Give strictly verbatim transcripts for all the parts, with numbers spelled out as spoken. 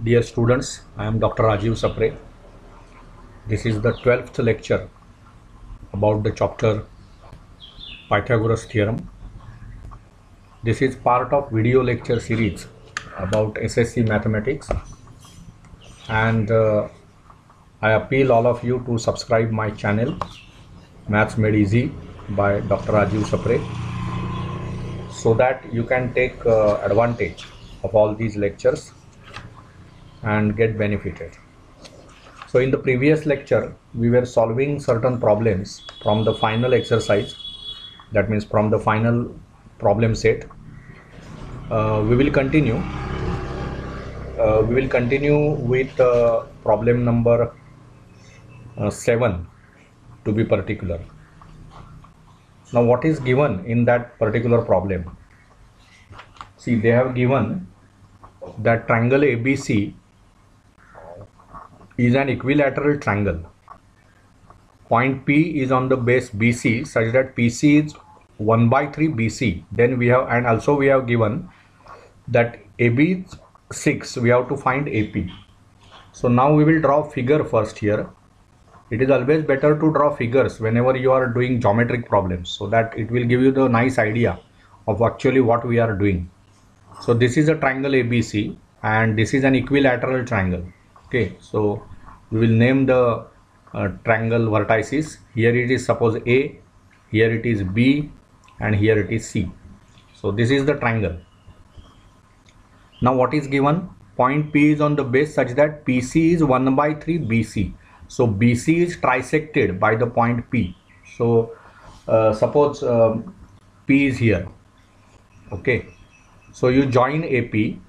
Dear students, I am Doctor Rajiv Sapre. This is the twelfth lecture about the chapter Pythagoras theorem. This is part of video lecture series about S S C mathematics, and uh, I appeal all of you to subscribe my channel Maths Made Easy by Doctor Rajiv Sapre, so that you can take uh, advantage of all these lectures and get benefited. So in the previous lecture, we were solving certain problems from the final exercise, that means from the final problem set. Uh, we will continue. Uh, we will continue with uh, problem number uh, seven to be particular. Now, what is given in that particular problem? See, they have given that triangle A B C is an equilateral triangle. Point P is on the base B C such that P C is one by three B C. Then we have, and also we have given that A B is six. We have to find A P. So now we will draw figure first here. It is always better to draw figures whenever you are doing geometric problems, so that it will give you the nice idea of actually what we are doing. So this is a triangle A B C and this is an equilateral triangle. Okay, so we will name the uh, triangle vertices. Here it is suppose A, here it is B, and here it is C. So this is the triangle. Now what is given? Point P is on the base such that P C is one by three B C. So B C is trisected by the point P. So uh, suppose um, P is here. Okay, so you join A P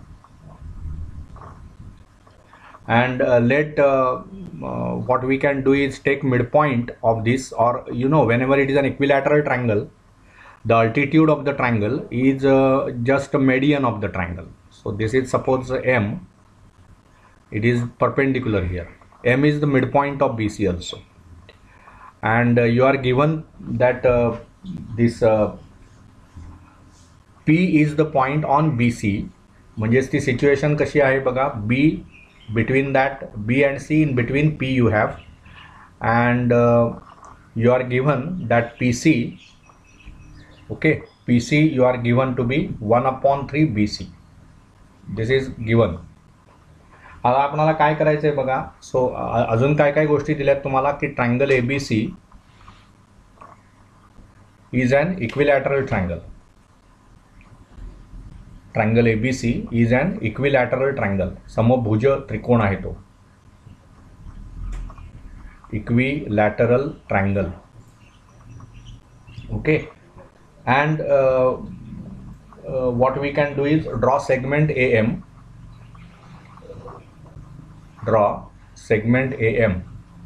and uh, let uh, uh, what we can do is take midpoint of this, or you know, whenever it is an equilateral triangle, the altitude of the triangle is uh, just a median of the triangle. So this is suppose M, it is perpendicular here. M is the midpoint of B C also, and uh, you are given that uh, this uh, P is the point on B C. म्हणजेच ती situation कशी आहे बघा, B between that B and C, in between P you have, and uh, you are given that P C, okay, P C you are given to be one upon three B C. This is given. आता आपल्याला काय करायचं आहे बघा. सो अजून काय काय गोष्टी दिल्यात तुम्हाला की triangle A B C is an equilateral triangle. Triangle A B C is an equilateral triangle. समभुज त्रिकोण आहे तो. Equilateral triangle. Okay. And uh, uh, what we can do is draw segment A M. Draw segment A M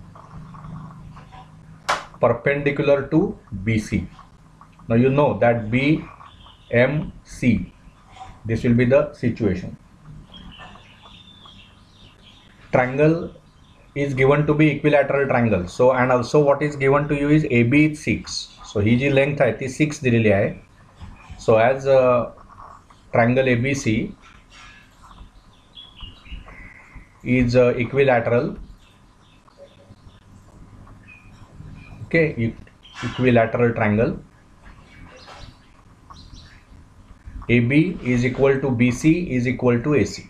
perpendicular to B C. Now you know that B M C. This will be the situation. Triangle is given to be equilateral triangle. So and also what is given to you is A B is six. So he ji length आहे ती six दिलेली आहे. So as a triangle A B C is uh, equilateral. Okay, e equilateral triangle. A B is equal to B C is equal to A C.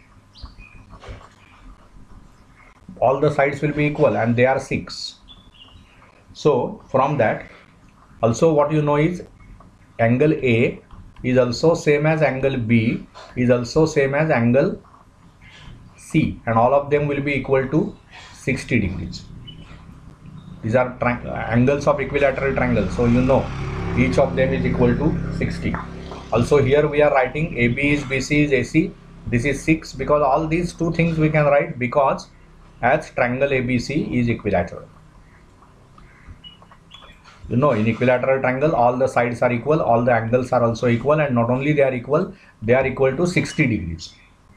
All the sides will be equal and they are six. So from that, also what you know is angle A is also same as angle B is also same as angle C, and all of them will be equal to sixty degrees. These are angles of equilateral triangle, so you know each of them is equal to sixty. Also here we are writing A B is B C is A C. This is six, because all these two things we can write because as triangle A B C is equilateral. You know, in equilateral triangle all the sides are equal, all the angles are also equal, and not only they are equal, they are equal to sixty degrees.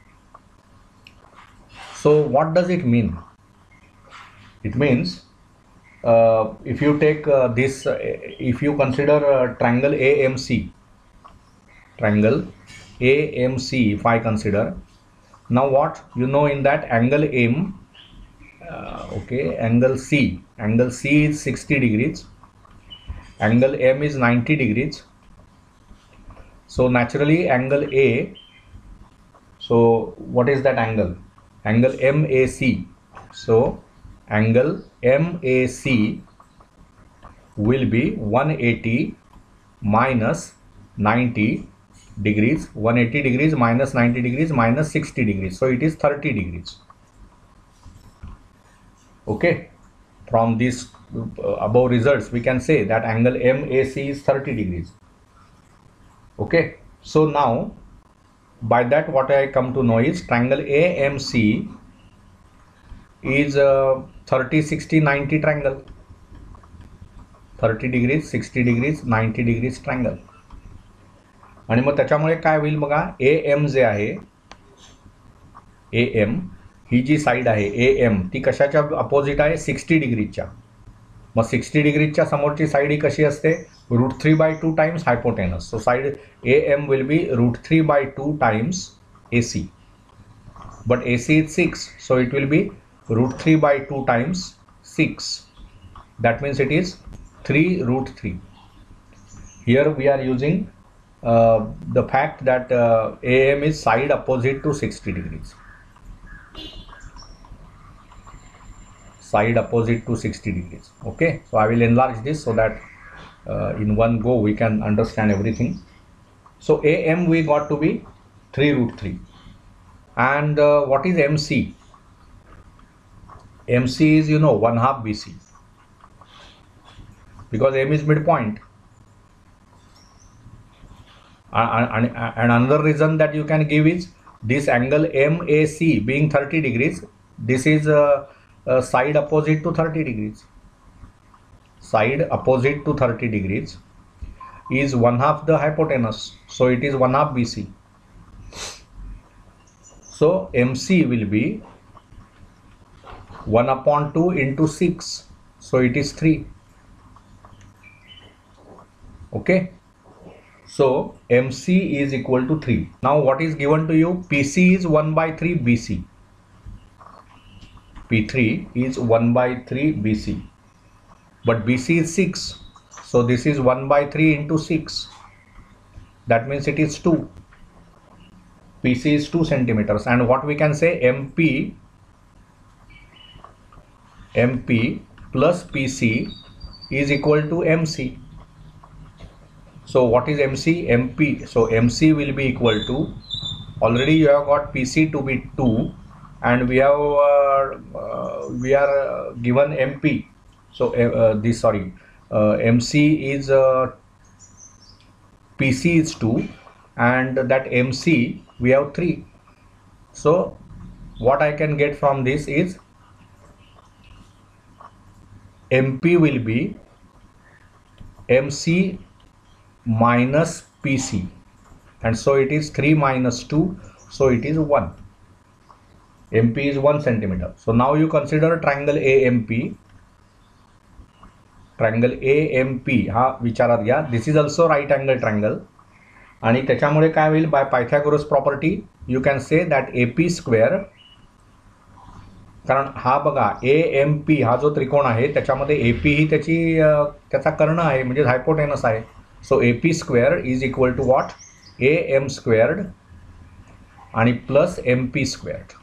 So what does it mean? It means uh, if you take uh, this, uh, if you consider uh, triangle A M C, triangle A M C, if I consider, Now what you know in that angle M, uh, okay, angle C, angle C is sixty degrees, angle M is ninety degrees. So naturally angle A, so what is that angle? Angle M A C. So angle M A C will be one eighty minus ninety degrees, one eighty degrees minus ninety degrees minus sixty degrees. So it is thirty degrees. Okay, from these uh, above results we can say that angle M A C is thirty degrees. Okay, so now by that what I come to know is triangle A M C is a thirty sixty ninety triangle. thirty degrees, sixty degrees, ninety degrees triangle. आणि मग त्याच्यामुळे काय होईल बघा, A M जे आहे, A M he ji side आहे A M ती कशाच्या opposite आहे, सिक्स्टी डिग्रीजच्या. मग सिक्स्टी डिग्रीजच्या समोरची साईड ही कशी असते, root three by two times hypotenuse. So side A M will be root three by two times A C, but A C is six, so it will be root three by two times six. That means it is three root three. Here we are using uh, the fact that uh, A M is side opposite to sixty degrees. Side opposite to sixty degrees. Okay, so I will enlarge this so that uh, in one go we can understand everything. So A M we got to be three root three. And uh, what is M C? M C is, you know, one half B C. Because M is midpoint. And, and another reason that you can give is this angle M A C being thirty degrees, this is a, a side opposite to thirty degrees. Side opposite to thirty degrees is one half the hypotenuse, so it is one half B C. So M C will be one upon two into six, so it is three. Okay, so M C is equal to three. Now what is given to you? P C is one by three B C. P three is one by three B C, but B C is six, so this is one by three into six. That means it is two. P C is two centimeters, and what we can say, M P M P plus P C is equal to M C. So what is M C? M P. So M C will be equal to, already you have got P C to be two, and we have uh, uh, we are uh, given M P. So uh, this sorry uh, M C is uh, P C is two, and that M C we have three. So what I can get from this is M P will be M C minus P C, and so it is three minus two, so it is one. M P is one centimeter. So now you consider triangle A M P. Triangle A M P हा विचारात घ्या. This is also right angle triangle, आणि त्याच्यामुळे काय होईल, by Pythagoras property you can say that A P square, कारण हा बघा A M P हा जो त्रिकोण आहे त्याच्यामध्ये A P ही त्याची त्याचा कर्ण आहे, म्हणजे हायपोटेनस आहे. So A P square is equal to what? A M squared आणि plus M P squared.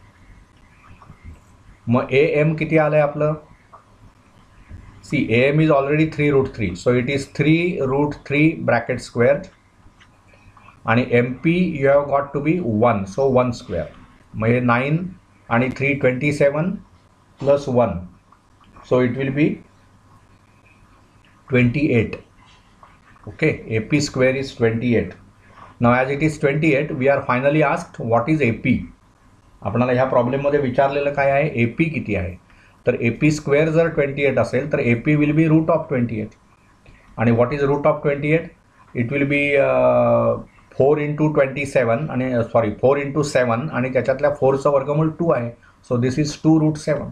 Mug A M किती आलंय आपलं? See, A M is already three root three, so it is three root three bracket squared, आणि M P you have got to be one, so one square. Mug hey nine आणि three twenty-seven plus one, so it will be twenty-eight. Okay, A P square is twenty-eight. Now as it is twenty-eight, we are finally asked what is A P. आपल्याला ह्या problem मध्ये विचारलेलं काय आहे, A P किती आहे. तर A P square जर twenty-eight असेल तर A P will be root of twenty-eight. आणि what is root of twenty-eight? It will be four into twenty seven आणि सॉरी फोर इंटू सेवन, आणि त्याच्यातल्या फोरचं वर्गमूळ टू आहे. So this is two root seven.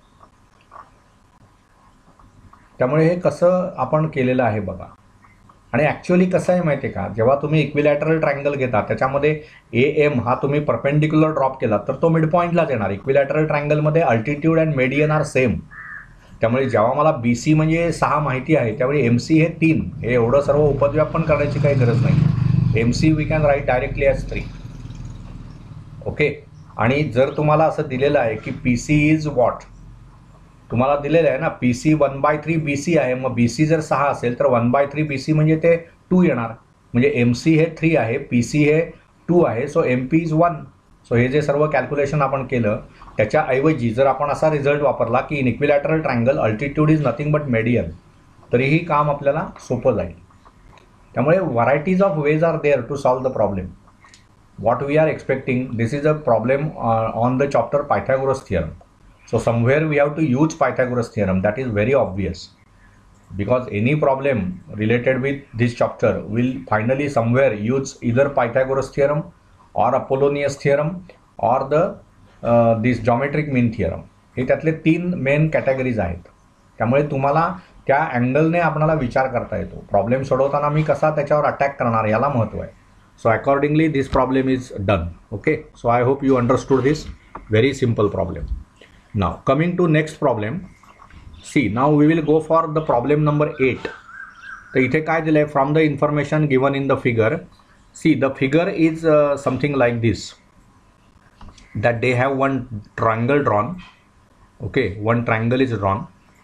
त्यामुळे हे कसं आपण केलेलं आहे बघा. आणि ॲक्च्युअली कसं आहे माहिती आहे का, जेव्हा तुम्ही इक्विलॅटरल ट्रायंगल घेता त्याच्यामध्ये ए एम हा तुम्ही परपेंडिक्युलर ड्रॉप केला तर तो मिड पॉईंटलाच येणार. इक्विलॅटरल ट्रायंगलमध्ये altitude and median are same. त्यामुळे जेव्हा मला बी सी म्हणजे सहा माहिती आहे त्यावेळी एम सी हे तीन, हे एवढं सर्व उपद्व्यापन करण्याची काही गरज नाही. M C we can write directly as three. Okay. आणि जर तुम्हाला असं दिलेलं आहे की पी सी इज वॉट, तुम्हाला दिलेलं आहे ना P C one by three B C आहे, मग बी सी जर सहा असेल तर one by three B C म्हणजे ते टू येणार. म्हणजे एम सी हे थ्री आहे, पी सी हे टू आहे, so M P is one. So हे जे सर्व कॅल्क्युलेशन आपण केलं त्याच्याऐवजी जर आपण असा रिझल्ट वापरला की in equilateral triangle altitude is nothing but median, तरीही काम आपल्याला सोपं जाईल. त्यामुळे varieties of ways are there to solve the problem. what we are expecting, this is a problem uh, on the chapter Pythagoras theorem. So somewhere we have to use Pythagoras theorem, that is very obvious, because any problem related with this chapter will finally somewhere use either Pythagoras theorem or Apollonius theorem or the uh, this geometric mean theorem. हे त्यातले तीन main categories आहेत. त्यामुळे तुम्हाला त्या अँगलने आपल्याला विचार करता येतो. प्रॉब्लेम सोडवताना मी कसा त्याच्यावर अटॅक करणार याला महत्त्व आहे. So accordingly this problem is done. Okay, so I hope you understood this very simple problem. Now coming to next problem, see now we will go for the problem number eight. So इथे काय दिलंय, from the information given in the figure, see the figure is uh, something like this, that they have one triangle drawn. Okay, one triangle is drawn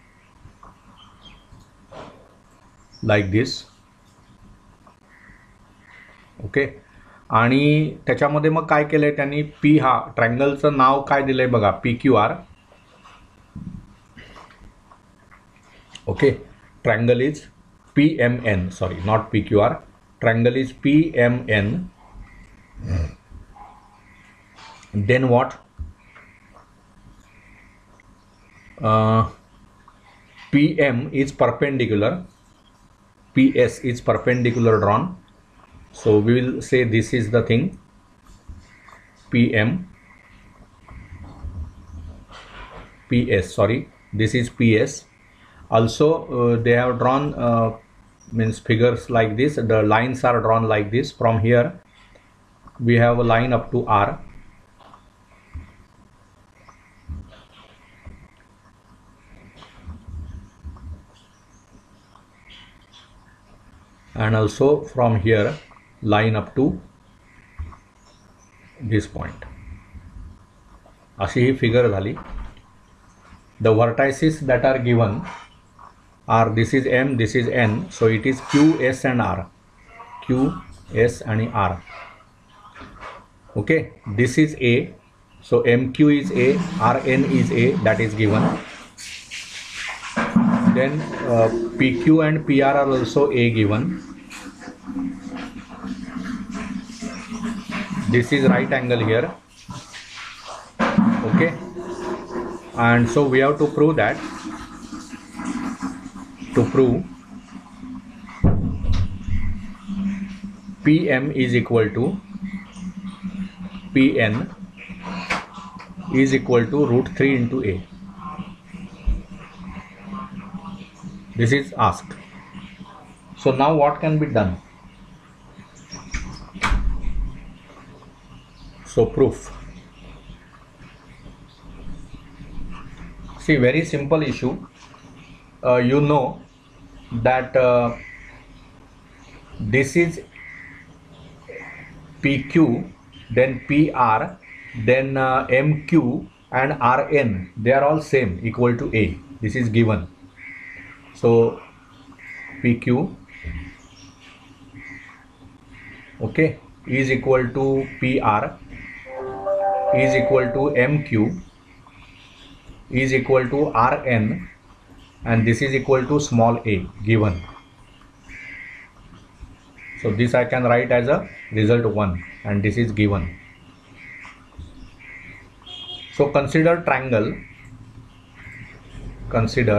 like this. Okay. आणि त्याच्यामध्ये मग काय केलंय त्यांनी, P हा ट्रायंगलचं नाव काय दिलंय बघा, P Q R. Okay. Triangle is P M N, sorry not P Q R, triangle is P M N. Then what, P M is perpendicular, P S is perpendicular drawn. So we will say this is the thing, P M, P S, sorry, this is P S. Also uh, they have drawn uh, means figures like this, the lines are drawn like this. From here we have a line up to R. And also from here line up to this point. अशी ही figure झाली. The vertices that are given are, this is M, this is N, so it is Q, S and R. Q, S and R. Okay, this is A, so M Q is A, R N is A, that is given. Then uh, P Q and P R are also A given. This is right angle here. Okay, and so we have to prove that, to prove P M is equal to P N is equal to root three into A. This is asked. So now what can be done? So proof. See, very simple issue. Uh, you know that uh, this is P Q, then P R, then uh, M Q and R N. They are all same, equal to A. This is given. So P Q, okay, is equal to P R, is equal to M Q, is equal to R N, and this is equal to small a given. So this I can write as a result one, and this is given. So consider triangle, consider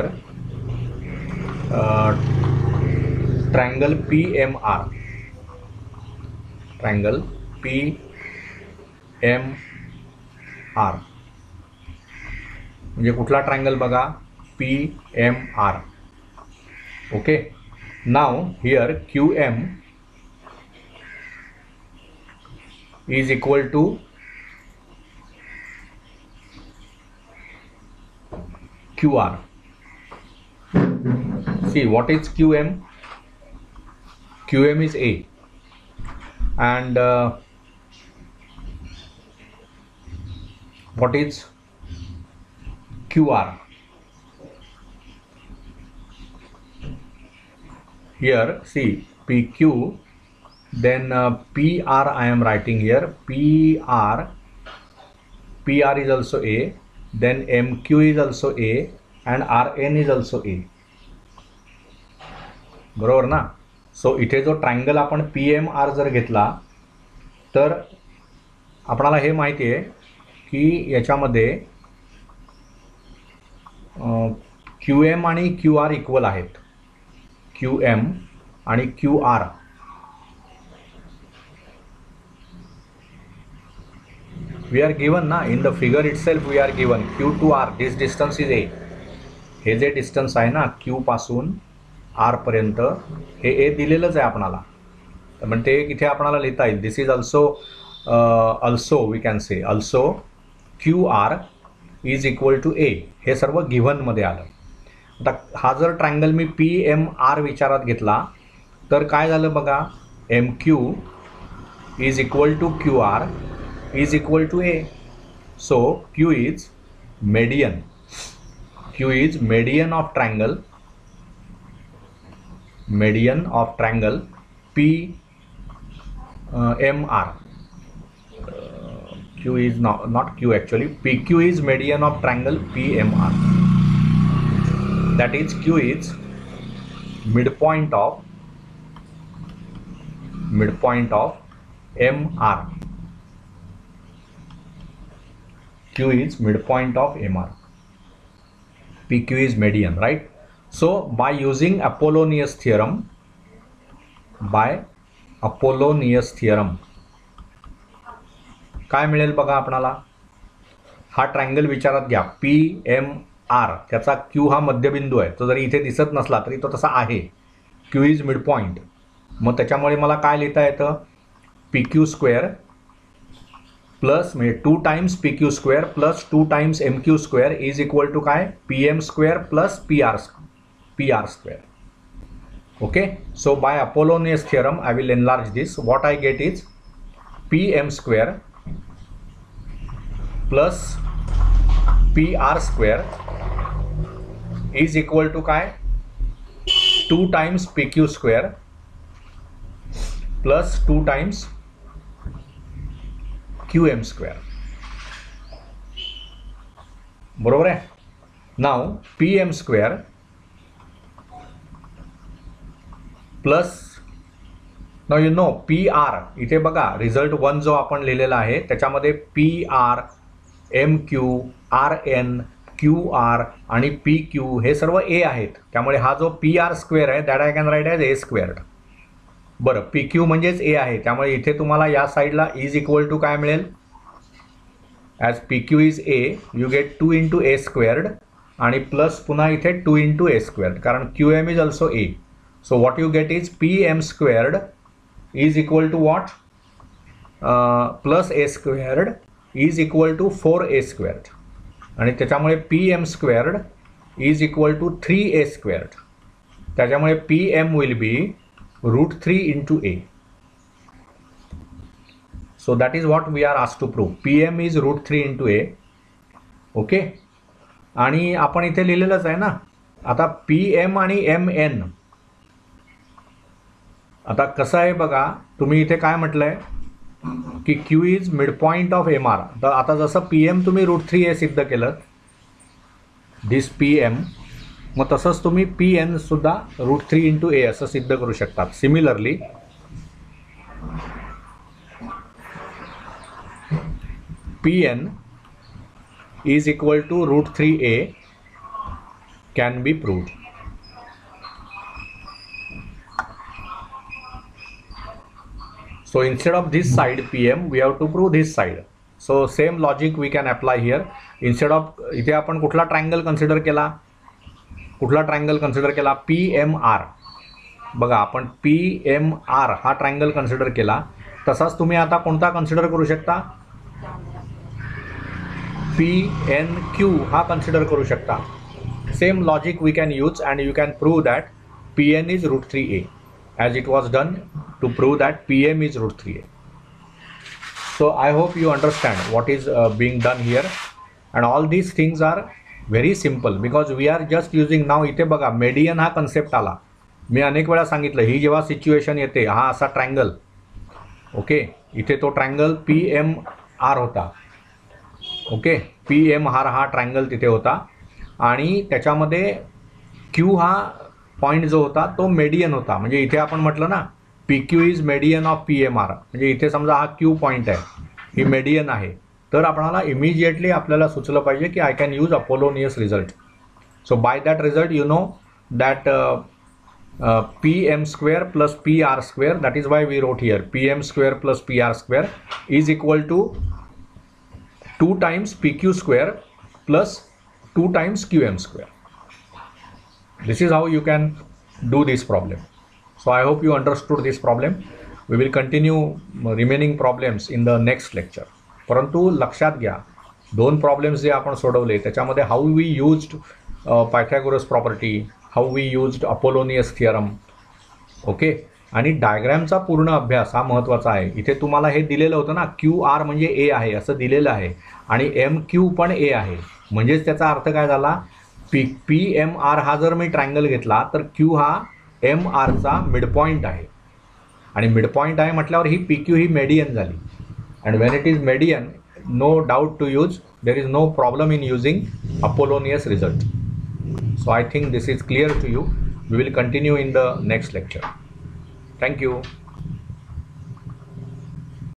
uh, triangle P M R, triangle P M R. म्हणजे कुठला triangle बघा, P M R. Okay, Now here Q M is equal to Q R. See, what is Q M? Q M is A, and uh, what is Q R? Here, see, P Q, then uh, P R I am writing here, P R, P R is also A, then M Q is also A, and R N is also A. बरोबर ना. सो इथे जो triangle आपण P M are जर घेतला तर आपल्याला हे माहिती आहे की याच्यामध्ये क्यू एम आणि क्यू आर इक्वल आहेत. क्यू एम आणि Q R we are given ना in the figure itself. We are given Q to R, this distance is A. हे जे डिस्टन्स आहे ना क्यू पासून आर पर्यंत हे ए दिलेलंच आहे आपणाला. तर म्हणजे इथे आपणाला लिहिता येईल this is also also we can say also Q R is equal to A. हे सर्व गिव्हनमध्ये आलं. आता हा जर ट्रायंगल मी पी एम आर विचारात घेतला तर काय झालं बघा. M Q is equal to Q R is equal to A. So Q is median. Q is median of triangle median of triangle P uh, M R. Uh, Q is not not Q actually. P Q is median of triangle P M R. That is Q is midpoint of midpoint of M R. Q is midpoint of M R. P Q is median, right? So by using Apollonius theorem, by Apollonius theorem काय मिळेल बघा आपणाला. हा triangle विचारात घ्या P M R. त्याचा Q हा मध्यबिंदू आहे. तो जरी इथे दिसत नसला तरी तो तसा आहे. Q is mid point. मग त्याच्यामुळे मला काय लिहिता येतं पी क्यू स्क्वेअर प्लस म्हणजे two times P Q square plus two times M Q square is equal to काय P M square plus P R P R square. Okay, so by Apollonius theorem I will enlarge this. What I get is P M square plus P R square is equal to काय two times P Q square plus two times Q M square. बरोबर आहे. Now P M square plus now you know P R. इथे बघा result one जो आपण लिहिलेला आहे त्याच्यामध्ये P R M Q R N Q R आणि पी क्यू हे सर्व ए आहेत. त्यामुळे हा जो पी आर स्क्वेअर आहे that I can write as A squared. बरं पी क्यू म्हणजेच ए आहे. त्यामुळे इथे तुम्हाला या साईडला इज इक्वल टू काय मिळेल as P Q is A you get two into A squared आणि प्लस पुन्हा इथे टू इंटू ए स्क्वेअर्ड कारण Q M is also A. So what you get is P M squared is equal to what? Uh, plus A squared is equal to four A squared. आणि त्याच्यामुळे P M squared is equal to three A squared. त्याच्यामुळे P M will be root three into A. So that is what we are asked to prove. P M is root three into A. Okay. आणि आपण इथे लिहिलेलंच आहे ना. आता P M आणि M N आता कसं आहे बघा. तुम्ही इथे काय म्हटलंय की Q is mid point of M R. तर आता जसं पी एम तुम्ही रूट थ्री ए सिद्ध केलं दिस पी एम मग तसंच तुम्ही पी एन सुद्धा रूट थ्री इंटू ए असं सिद्ध करू शकतात. Similarly P N is equal to root three A can be proved. So instead of this side P M we have to prove this side. So same logic we can apply here. Instead of इथे आपण कुठला triangle consider केला कुठला triangle consider केला P M R. बघा आपण P M R हा triangle consider केला, तसाच तुम्ही आता कोणता कन्सिडर करू शकता, पी एन क्यू हा कन्सिडर करू शकता. Same logic we can use and you can prove that P N is root three A as it was done to prove that P M is root three a. So I hope you understand what is uh, being done here, and all these things are very simple because we are just using now. इथे बघा median हा concept आला, मी अनेक वेळा सांगितलं, ही जेव्हा situation येते, हा असा ट्रायंगल, ओके, इथे तो ट्रायंगल पी एम आर होता, ओके, पी एम आर हा ट्रायंगल तिथे होता आणि त्याच्यामध्ये क्यू हा पॉईंट जो होता तो मेडियन होता. म्हणजे इथे आपण म्हटलं ना P Q is median of P M R, म्हणजे इथे समजा हा क्यू पॉईंट आहे, ही मेडियन आहे, तर आपल्याला इमिजिएटली आपल्याला सुचलं पाहिजे की I can use Apollonius result. So by that result you know that P M square plus P R square, that is why we wrote here P M square plus P R square is equal to two times P Q square plus two times Q M square. This is how you can do this problem. So I hope you understood this problem. We will continue remaining problems in the next lecture. परंतु लक्षात घ्या, दोन problems जे आपण सोडवले त्याच्यामध्ये how we used Pythagoras property, how we used Apollonius theorem, okay, आणि डायग्रॅमचा पूर्ण अभ्यास हा महत्त्वाचा आहे. इथे तुम्हाला हे दिलेलं होतं ना, क्यू आर म्हणजे ए आहे असं दिलेलं आहे आणि एम क्यू पण ए आहे, म्हणजेच त्याचा अर्थ काय झाला, पी पी एम आर हा जर मी ट्रायंगल घेतला तर क्यू हा एम आरचा मिडपॉईंट आहे आणि मिडपॉईंट आहे म्हटल्यावर ही पी क्यू ही मेडियन झाली. And when it is median, no doubt to use, there is no problem in using Apollonius result. So I think this is clear to you. We will continue in the next lecture. Thank you.